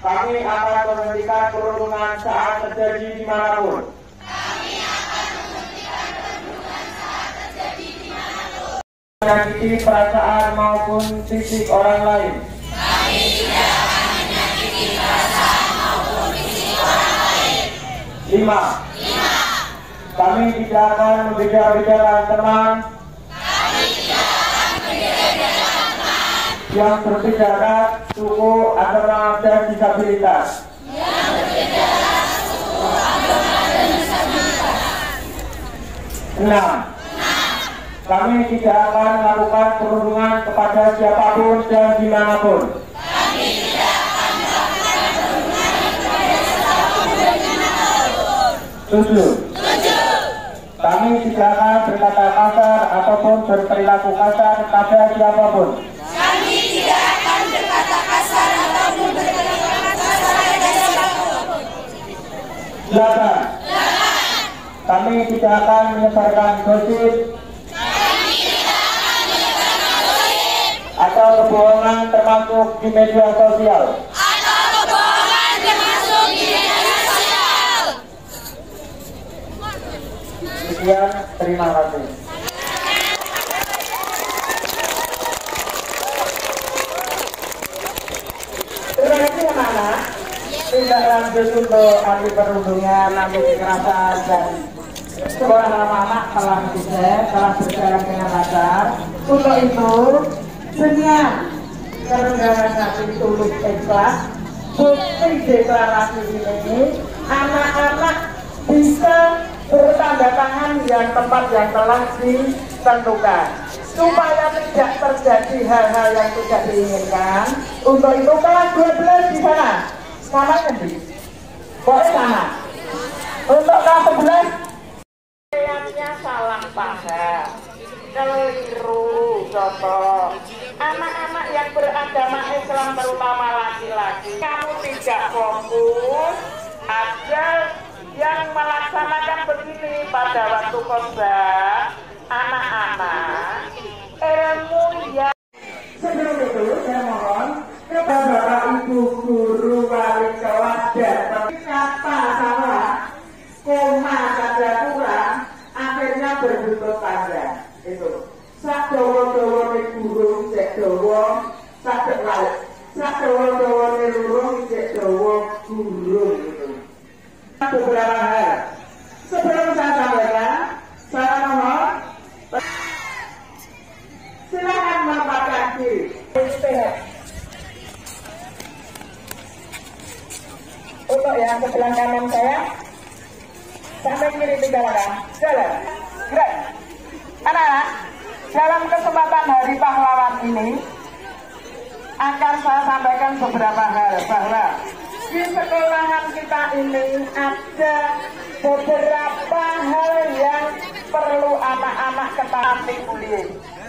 Kami akan memberikan perlindungan saat terjadi dimanapun. Menyakiti perasaan maupun fisik orang lain. Kami tidak akan menyakiti perasaan maupun fisik orang lain. 5. Kami tidak akan membeda-bedakan teman. Kami tidak akan membeda-bedakan teman Yang berbeda ras, suku, agama, dan disabilitas. yang berbeda ras, suku, agama, dan disabilitas. 6. Kami tidak akan melakukan perundungan kepada siapapun dan dimanapun. Kami tidak akan melakukan perundungan kepada siapapun dan dimanapun. 7. Kami tidak akan berkata kasar ataupun berperilaku kasar pada siapapun. Kami tidak akan berkata kasar ataupun berperilaku kasar pada siapapun. 8. Kami tidak akan menyebarkan gosip atau kebohongan termasuk di media sosial. Sekian, terima kasih. Terima kasih anak-anak. Tindak lanjut untuk anti perundungan, anti kekerasan dan sekolah anak-anak telah berjalan dengan lancar. Untuk itu, dengan kerendahan hati tulus ikhlas, bukti deklarasi ini, anak-anak bisa bertanda tangan yang tepat yang telah ditentukan supaya tidak terjadi hal-hal yang tidak diinginkan. Untuk itu kelas 12 di sana, namanya di boleh sana. Untuk kelas 11 kayaknya salah paham, keliru. Contoh, anak-anak yang beragama Islam terutama laki-laki, kamu tidak fokus, ada yang melaksanakan begini pada waktu khotbah. Anak-anak, ilmu yang sebelum itu saya mohon kepada Bapak Ibu guru wali kelas dan kata salah, koma kata kurang, akhirnya berbentuk panjang. Itu sak dawa-dawa ne burung cek dawa, sak laut, sak dawa-dawa ne burung cek dawa burung. Itu beberapa hal. Sebelum saya sampaikan, saya mohon silakan menempatkan diri. Untuk yang sebelah kanan saya, sampai kiri 3 langkah. Jalan, gerak. Anak-anak, dalam kesempatan Hari Pahlawan ini akan saya sampaikan beberapa hal bahwa di sekolahan kita ini ada beberapa hal yang perlu anak-anak ketahui.